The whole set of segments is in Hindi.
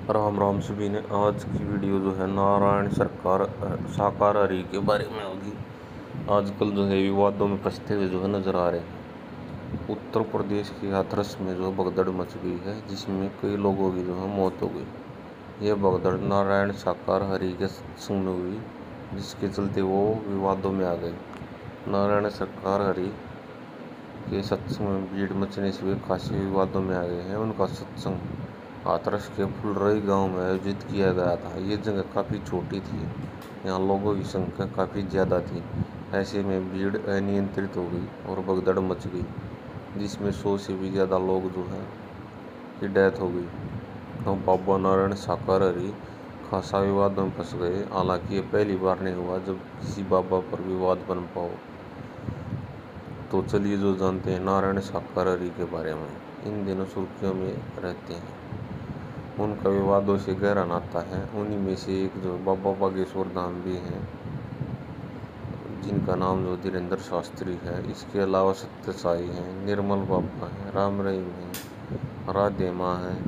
राम राम सभी ने। आज की वीडियो जो है नारायण सरकार शाकाहारी के बारे में होगी। आजकल जो है विवादों में फंसते हुए जो है नजर आ रहे हैं। उत्तर प्रदेश के हाथरस में जो भगदड़ मच गई है, जिसमें कई लोगों की जो है मौत हो गई। यह भगदड़ नारायण शाकाहारी के सत्संग में हुई, जिसके चलते वो विवादों में आ गए। नारायण शाकाहारी के सत्संग में भीड़ मचने से वे खासे विवादों में आ गए हैं। उनका सत्संग हाथरस के फुलरई गांव में आयोजित किया गया था। ये जगह काफ़ी छोटी थी, यहाँ लोगों की संख्या काफ़ी ज़्यादा थी। ऐसे में भीड़ अनियंत्रित हो गई और भगदड़ मच गई, जिसमें 100 से भी ज़्यादा लोग जो है की डेथ हो गई। तो बाबा नारायण शाकाहारी खासा विवादों में फंस गए। हालांकि ये पहली बार नहीं हुआ जब किसी बाबा पर विवाद बन पाओ। तो चलिए जो जानते हैं नारायण शाकाहारी के बारे में। इन दिनों सुर्खियों में रहते हैं, उनका विवादों से गहरा नाता है। उन्हीं में से एक जो बाबा बागेश्वर धाम भी हैं, जिनका नाम जो धीरेन्द्र शास्त्री है। इसके अलावा सत्य साई हैं, निर्मल बाबा हैं, राम रहीम हैं, राधे माँ हैं।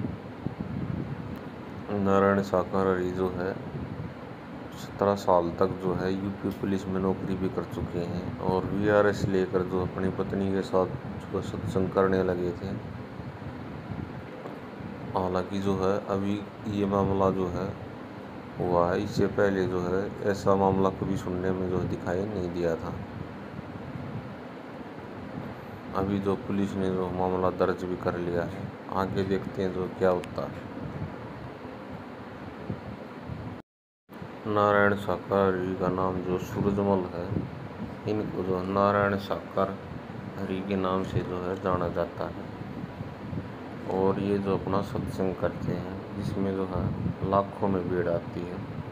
नारायण शाकाहारी जो है 17 साल तक जो है यूपी पुलिस में नौकरी भी कर चुके हैं और वीआरएस लेकर जो अपनी पत्नी के साथ जो सत्संग करने लगे थे। हालांकि जो है अभी ये मामला जो है हुआ है, इससे पहले जो है ऐसा मामला कभी सुनने में जो दिखाई नहीं दिया था। अभी जो पुलिस ने जो मामला दर्ज भी कर लिया है, आगे देखते हैं जो क्या होता है। नारायण शाकाहारी का नाम जो सूरजमल है, इनको जो नारायण शाकाहारी के नाम से जो है जाना जाता है। और ये जो अपना सत्संग करते हैं, जिसमें जो है लाखों में भीड़ आती है।